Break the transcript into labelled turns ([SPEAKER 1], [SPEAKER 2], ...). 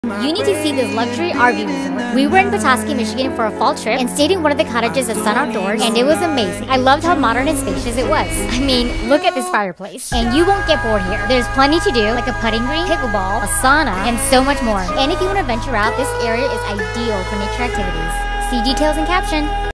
[SPEAKER 1] You need to see this luxury RV resort. We were in Petoskey, Michigan for a fall trip and stayed in one of the cottages at Sun Outdoors, and it was amazing. I loved how modern and spacious it was. I mean, look at this fireplace. And you won't get bored here. There's plenty to do, like a putting green, pickleball, a sauna, and so much more. And if you want to venture out, this area is ideal for nature activities. See details in caption.